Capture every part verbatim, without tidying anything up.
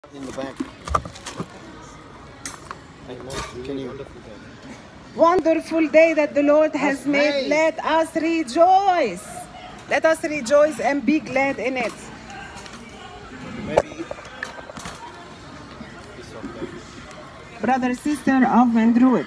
in the back. Can you? Wonderful day that the Lord has made. made. Let us rejoice. Let us rejoice and be glad in it. Maybe. Brother, sister of Andrew.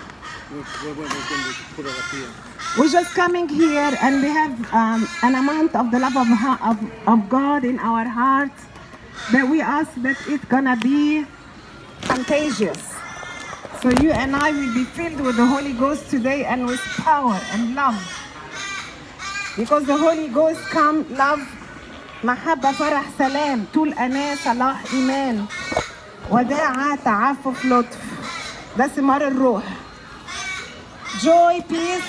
We're just coming here and we have um, an amount of the love of, of, of God in our hearts that we ask that it's gonna be contagious. So you and I will be filled with the Holy Ghost today and with power and love. Because the Holy Ghost come, love, محبة فرح سلام طول أناة صلاح إيمان وداعة تعفف لطف. ده ثمار الروح. Joy, peace,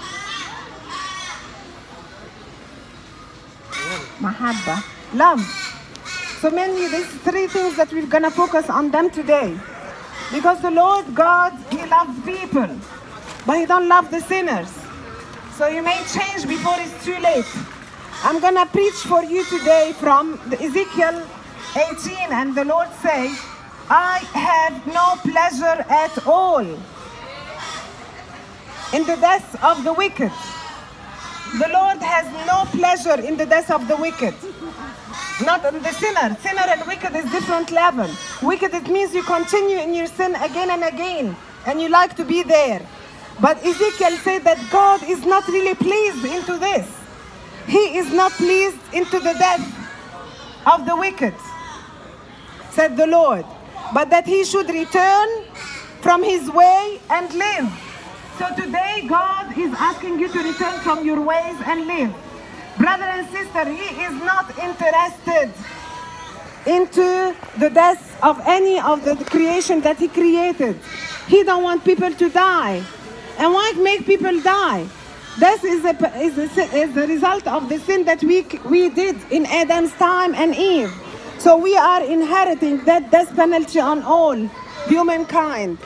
محبة, love. So mainly these three things that we're gonna focus on them today. Because the Lord God, He loves people, but He don't love the sinners. So you may change before it's too late. I'm gonna preach for you today from the Ezekiel eighteen, and the Lord say, I have no pleasure at all in the death of the wicked. The Lord has no pleasure in the death of the wicked. Not in the sinner. Sinner and wicked is different level. Wicked, it means you continue in your sin again and again, and you like to be there. But Ezekiel said that God is not really pleased into this. He is not pleased into the death of the wicked, said the Lord, but that he should return from his way and live. So today God is asking you to return from your ways and live. Brother and sister, He is not interested into the death of any of the creation that He created. He don't want people to die. And why make people die? This is, a, is, a, is the result of the sin that we, we did in Adam's time and Eve. So we are inheriting that death penalty on all humankind.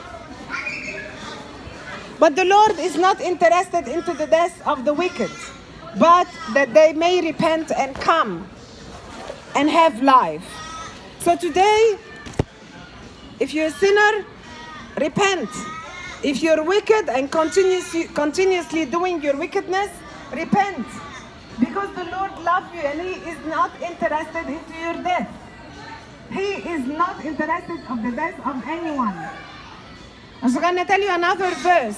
But the Lord is not interested into the death of the wicked, but that they may repent and come and have life. So today, if you're a sinner, repent. If you're wicked and continuously, continuously doing your wickedness, repent. Because the Lord loves you and He is not interested into your death. He is not interested in the death of anyone. I'm going to tell you another verse.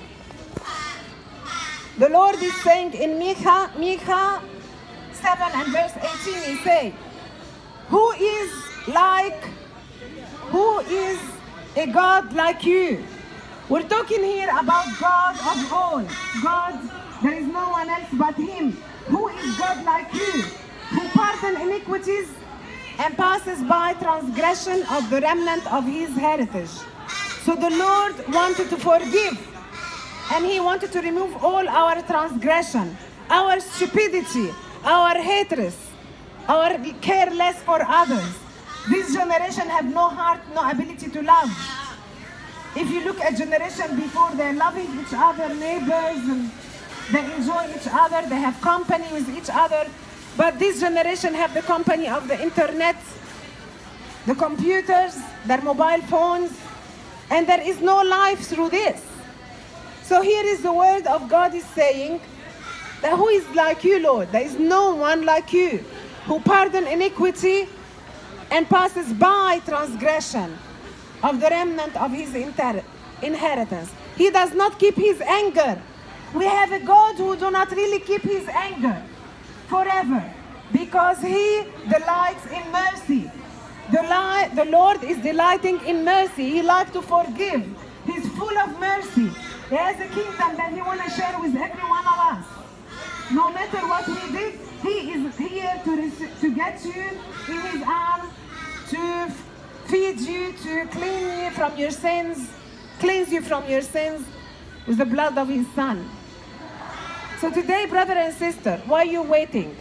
The Lord is saying in Micah, Micah seven and verse eighteen, He says, who is like, who is a God like you? We're talking here about God of all. God, there is no one else but Him. Who is God like you? Who pardons iniquities and passes by transgression of the remnant of His heritage. So the Lord wanted to forgive, and He wanted to remove all our transgression, our stupidity, our hatred, our careless for others. This generation have no heart, no ability to love. If you look at generation before, they're loving each other, neighbors, and they enjoy each other, they have company with each other. But this generation have the company of the internet, the computers, their mobile phones, and there is no life through this. So here is the word of God is saying that who is like you, Lord? There is no one like you, who pardons iniquity and passes by transgression of the remnant of His inheritance. He does not keep His anger. We have a God who do not really keep His anger forever, because He delights in mercy. The, the Lord is delighting in mercy. He likes to forgive. He's full of mercy. He has a kingdom that He wants to share with every one of us. No matter what we did, He is here to, to get you in His arms, to feed you, to clean you from your sins, cleanse you from your sins with the blood of His Son. So today, brother and sister, why are you waiting?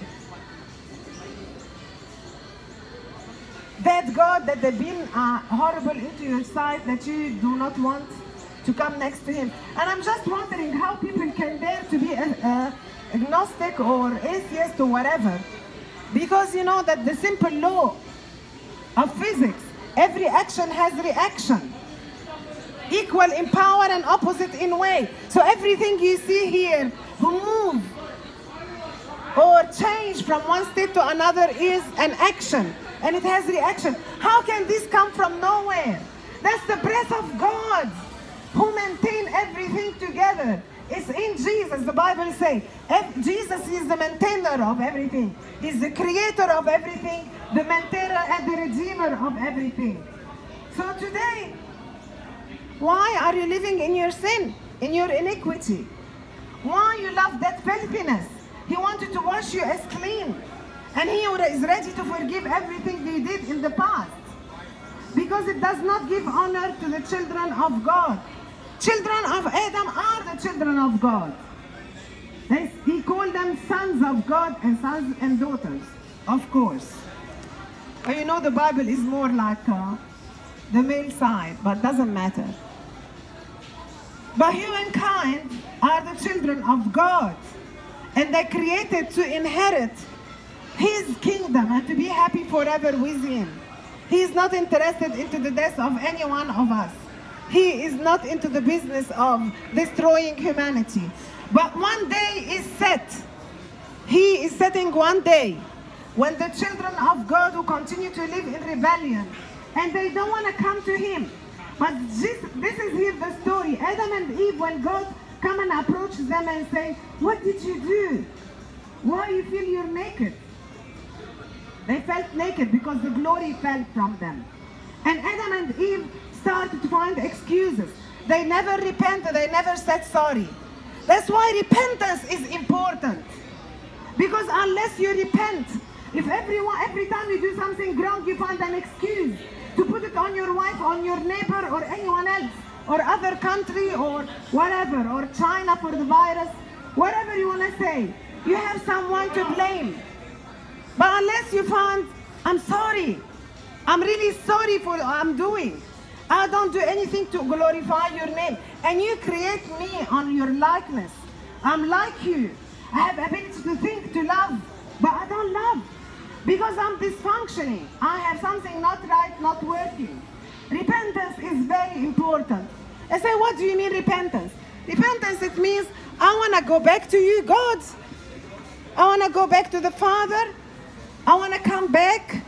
That God that they've been uh, horrible into your sight, that you do not want to come next to Him. And I'm just wondering how people can dare to be a, a agnostic or atheist or whatever. Because you know that the simple law of physics Every action has reaction. Equal in power and opposite in way. So everything you see here who move or change from one state to another is an action, and it has reaction. How can this come from nowhere? That's the breath of God who maintain everything together. It's in Jesus. The Bible says Jesus is the maintainer of everything. He's the creator of everything, the maintainer and the redeemer of everything. So today, why are you living in your sin, in your iniquity? Why you love that filthiness? He wanted to wash you as clean. And he is ready to forgive everything you did in the past. Because it does not give honor to the children of God. Children of Adam are the children of God. They, he called them sons of God and sons and daughters, of course. But you know the Bible is more like uh, the male side, but doesn't matter. But humankind are the children of God, and they're created to inherit His kingdom and to be happy forever with Him. He is not interested into the death of any one of us. He is not into the business of destroying humanity. But one day is set. He is setting one day when the children of God who continue to live in rebellion and they don't want to come to Him. But this, this is here the story. Adam and Eve, when God come and approach them and say, what did you do? Why you feel you're naked? They felt naked because the glory fell from them. And Adam and Eve started to find excuses. They never repented, they never said sorry. That's why repentance is important. Because unless you repent, if everyone, every time you do something wrong, you find an excuse to put it on your wife, on your neighbor, or anyone else, or other country, or whatever, or China for the virus, whatever you want to say, you have someone to blame. But unless you find, I'm sorry, I'm really sorry for what I'm doing. I don't do anything to glorify your name. And you create me on your likeness. I'm like you. I have ability to think, to love, but I don't love. Because I'm dysfunctioning. I have something not right, not working. Repentance is very important. I say, what do you mean repentance? Repentance, it means I want to go back to you, God. I want to go back to the Father. I want to come back.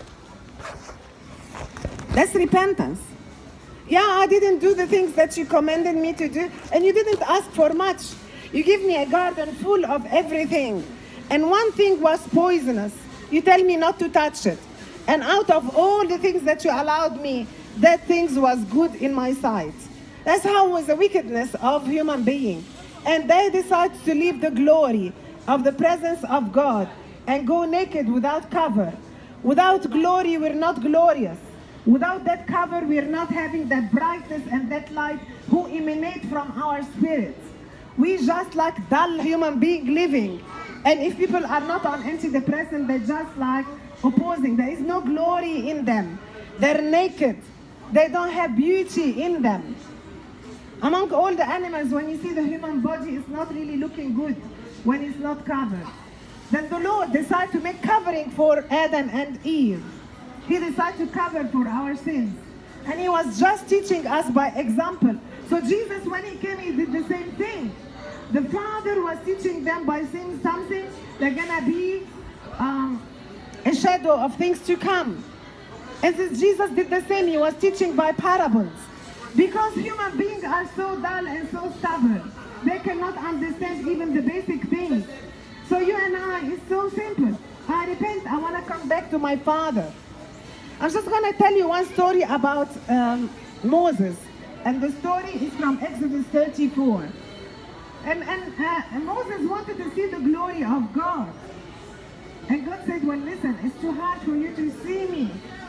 That's repentance. Yeah, I didn't do the things that you commanded me to do, and you didn't ask for much. You give me a garden full of everything, and one thing was poisonous. You tell me not to touch it. And out of all the things that you allowed me, that thing was good in my sight. That's how was the wickedness of human being. And they decide to leave the glory of the presence of God and go naked without cover. Without glory, we're not glorious. Without that cover, we're not having that brightness and that light who emanate from our spirits. We just like dull human being living. And if people are not on antidepressant, they're just like opposing. There is no glory in them. They're naked. They don't have beauty in them. Among all the animals, when you see the human body, it's not really looking good when it's not covered. Then the Lord decided to make covering for Adam and Eve. He decided to cover for our sins. And He was just teaching us by example. So Jesus, when He came, He did the same thing. The Father was teaching them by saying something, they're gonna be um, a shadow of things to come. And this Jesus did the same. He was teaching by parables. Because human beings are so dull and so stubborn. They cannot understand even the basic things. So you and I, it's so simple. I repent, I want to come back to my Father. I'm just going to tell you one story about um, Moses. And the story is from Exodus thirty-four. And, and, uh, and Moses wanted to see the glory of God. And God said, well, listen, it's too hard for you to see me.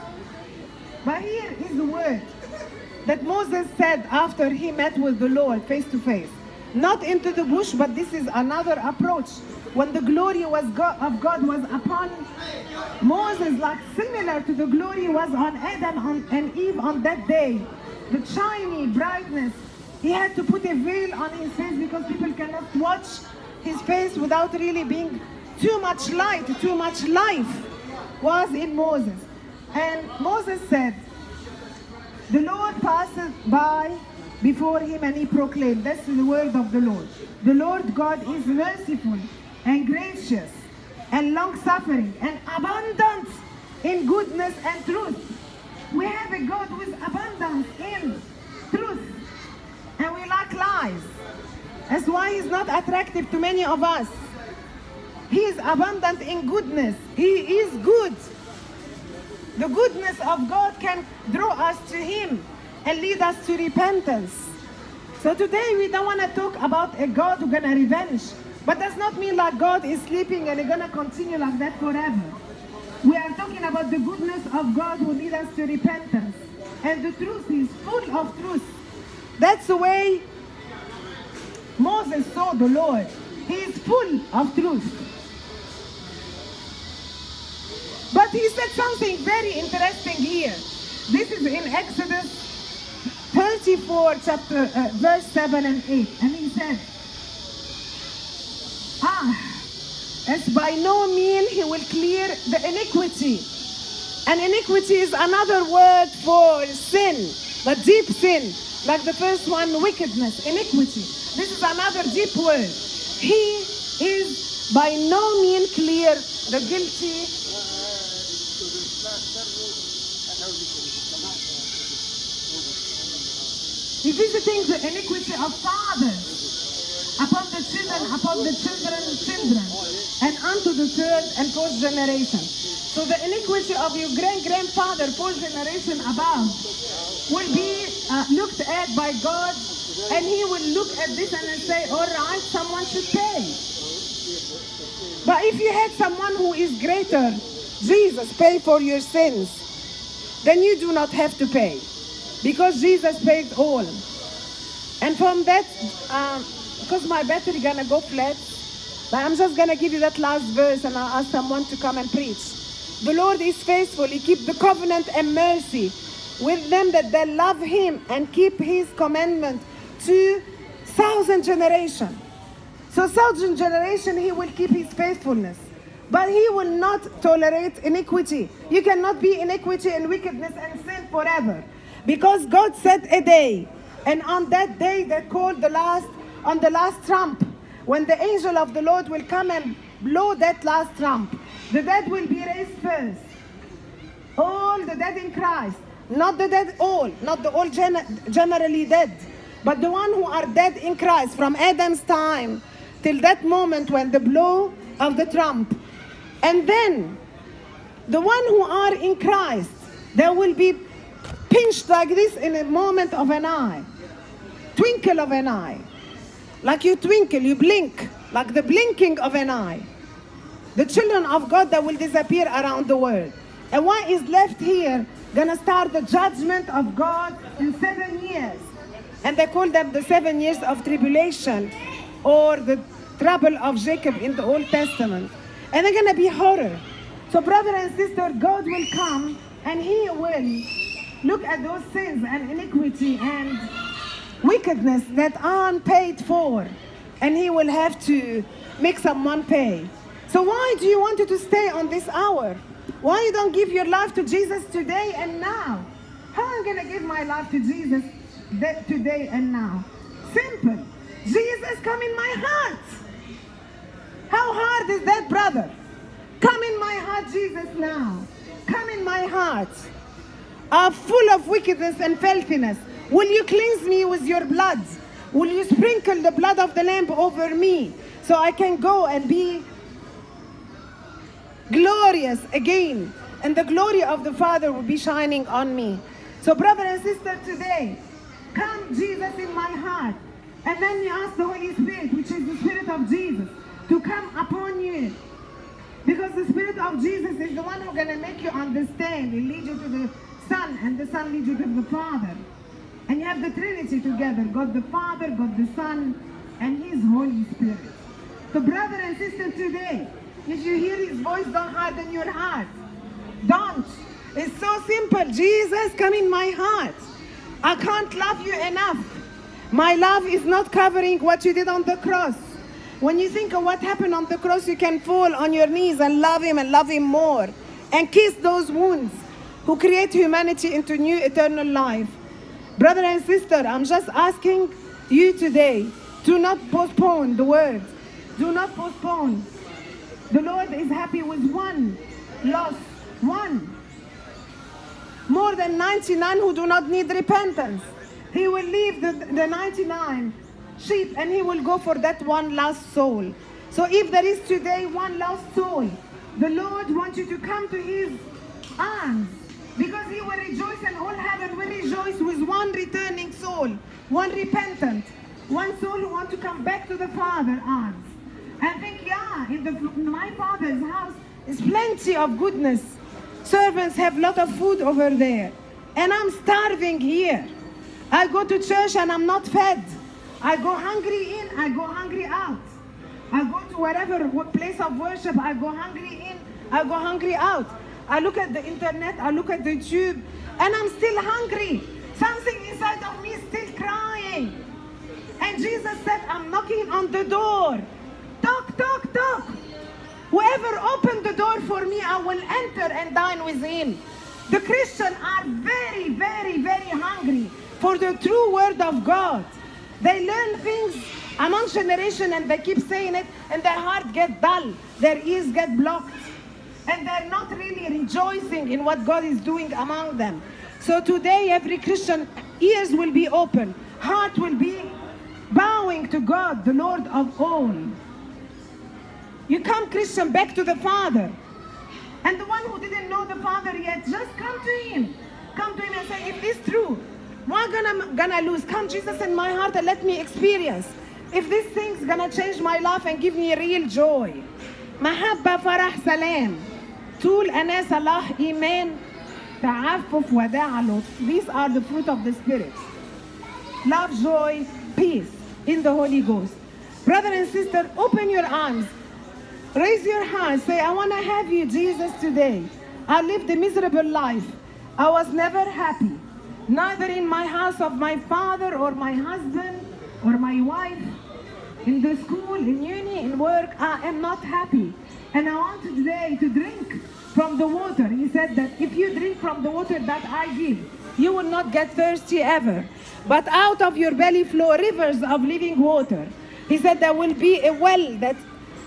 But here is the word that Moses said after he met with the Lord face to face. Not into the bush, but this is another approach. When the glory was God, of God was upon Moses, like similar to the glory was on Adam and Eve on that day. The shiny brightness. He had to put a veil on his face because people cannot watch his face without really being too much light, too much life was in Moses. And Moses said, The Lord passed by before him and he proclaimed, that's the word of the Lord. The Lord God is merciful and gracious and long-suffering and abundant in goodness and truth. We have a God who is abundant in truth, and we like lies. That's why he's not attractive to many of us. He is abundant in goodness. He is good. The goodness of God can draw us to him and lead us to repentance. So today we don't want to talk about a God who's going to revenge. But does not mean like God is sleeping and he's going to continue like that forever. We are talking about the goodness of God who leads us to repentance. And the truth is full of truth. That's the way Moses saw the Lord. He is full of truth. But he said something very interesting here. This is in Exodus thirty-four, chapter, uh, verse seven and eight. And he said, Ah, as by no means he will clear the iniquity. And iniquity is another word for sin, but deep sin. Like the first one, wickedness, iniquity. This is another deep word. He is by no means clear the guilty. He's visiting the iniquity of fathers upon the children, upon the children's children, and unto the third and fourth generation. So the iniquity of your great-grandfather, fourth generation above, will be uh, looked at by God, and he will look at this and say, all right, someone should pay. But if you had someone who is greater, Jesus, pay for your sins, then you do not have to pay, because Jesus paid all. And from that, um, because my battery gonna go flat, but I'm just gonna give you that last verse and I'll ask someone to come and preach. The Lord is faithful. He keeps the covenant and mercy with them that they love him and keep his commandment to thousand generation. So thousand generation he will keep his faithfulness. But he will not tolerate iniquity. You cannot be iniquity and wickedness and sin forever. Because God set a day, and on that day they called the last, on the last trump, when the angel of the Lord will come and blow that last trump, the dead will be raised first. All the dead in Christ, not the dead all, not the all gen generally dead, but the one who are dead in Christ from Adam's time till that moment when the blow of the trump. And then the one who are in Christ, they will be pinched like this in a moment of an eye, twinkle of an eye. Like you twinkle, you blink, like the blinking of an eye. The children of God that will disappear around the world. And what is left here, gonna start the judgment of God in seven years. And they call them the seven years of tribulation, or the trouble of Jacob in the Old Testament. And they're gonna be horror. So brother and sister, God will come and he will look at those sins and iniquity and wickedness that aren't paid for, and he will have to make someone pay. So why do you want to stay on this hour? Why you don't give your life to Jesus today and now? How am I going to give my life to Jesus today and now? Simple. Jesus, come in my heart. How hard is that, brother? Come in my heart, Jesus, now. Come in my heart. Are full of wickedness and filthiness. Will you cleanse me with your blood? Will you sprinkle the blood of the Lamb over me so I can go and be glorious again, and the glory of the Father will be shining on me? So brother and sister, today, come Jesus in my heart, and then you ask the Holy Spirit, which is the Spirit of Jesus, to come upon you. Because the Spirit of Jesus is the one who's going to make you understand. He leads you to the Son, and the Son leads you to the Father. And you have the Trinity together, God the Father, God the Son, and His Holy Spirit. So brother and sister, today, if you hear His voice, don't harden your heart. Don't. It's so simple. Jesus, come in my heart. I can't love you enough. My love is not covering what you did on the cross. When you think of what happened on the cross, you can fall on your knees and love Him and love Him more. And kiss those wounds. who create humanity into new eternal life. Brother and sister, I'm just asking you today, do not postpone the word. Do not postpone. The Lord is happy with one lost, one. More than ninety-nine who do not need repentance. He will leave the, the ninety-nine sheep and he will go for that one lost soul. So if there is today one lost soul, the Lord wants you to come to his arms, because he will rejoice and all heaven will rejoice with one returning soul, one repentant, one soul who wants to come back to the Father's arms. And think, yeah, in, the, in my Father's house is plenty of goodness. Servants have a lot of food over there. And I'm starving here. I go to church and I'm not fed. I go hungry in, I go hungry out. I go to whatever place of worship, I go hungry in, I go hungry out. I look at the internet, I look at the tube, and I'm still hungry. Something inside of me is still crying. And Jesus said, I'm knocking on the door. Knock, knock, knock. Whoever opened the door for me, I will enter and dine with him. The Christians are very, very, very hungry for the true word of God. They learn things among generation and they keep saying it, and their heart get dull, their ears get blocked, and they're not really rejoicing in what God is doing among them. So today every Christian ears will be open, heart will be bowing to God, the Lord of all. You come, Christian, back to the Father. And the one who didn't know the Father yet, just come to him. Come to him and say, if this is true, what gonna, gonna lose? Come, Jesus, in my heart and let me experience. If this thing's gonna change my life and give me real joy. محبة فرح سلام طول أنا صلاح إيمان تعفف وداع لطف. These are the fruit of the Spirit. Love, joy, peace in the Holy Ghost. Brother and sister, open your arms. Raise your hands. Say, I want to have you, Jesus, today. I lived a miserable life. I was never happy. Neither in my house of my father or my husband or my wife. In the school, in uni, in work, I am not happy. And I want today to drink from the water. He said that if you drink from the water that I give, you will not get thirsty ever. But out of your belly flow rivers of living water. He said there will be a well that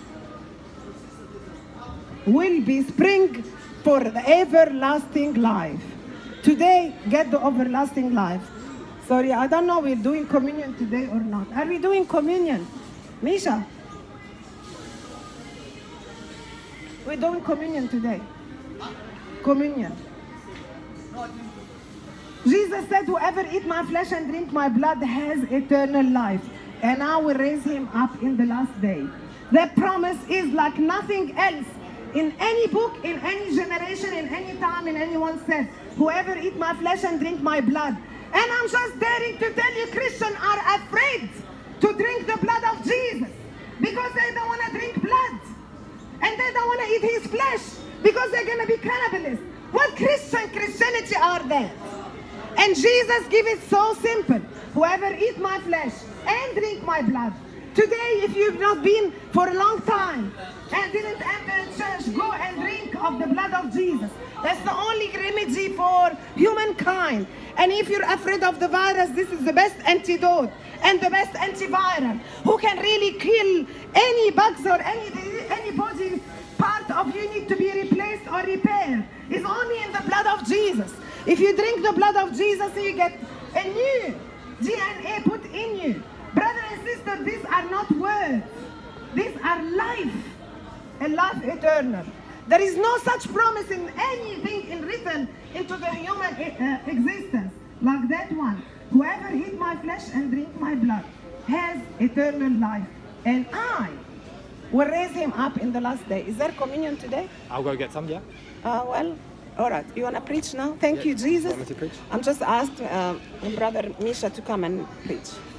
will be spring for the everlasting life. Today, get the everlasting life. Sorry, I don't know we're doing communion today or not. Are we doing communion? Misha? We're doing communion today. Communion. Jesus said, whoever eat my flesh and drink my blood has eternal life, and I will raise him up in the last day. That promise is like nothing else in any book, in any generation, in any time, in anyone said, whoever eat my flesh and drink my blood. And I'm just daring to tell you, Christians are afraid to drink the blood of Jesus because they don't want to drink blood. And they don't want to eat his flesh because they're going to be cannibalists. What Christian Christianity are they? And Jesus give it so simple. Whoever eat my flesh and drink my blood. Today, if you've not been for a long time and didn't enter church, go and drink of the blood of Jesus. That's the only remedy for humankind. And if you're afraid of the virus, this is the best antidote and the best antiviral. Who can really kill any bugs or any, any body part of you need to be replaced or repaired. It's only in the blood of Jesus. If you drink the blood of Jesus, you get a new D N A put in you. Brother and sister, these are not words. These are life, a life eternal. There is no such promise in anything in written into the human uh, existence like that one. Whoever eat my flesh and drink my blood has eternal life, and I will raise him up in the last day. Is there communion today? I'll go get some, yeah. Uh, well, all right. You want to preach now? Thank yeah. you, Jesus. Want me to preach? I'm just asked uh, Brother Misha to come and preach.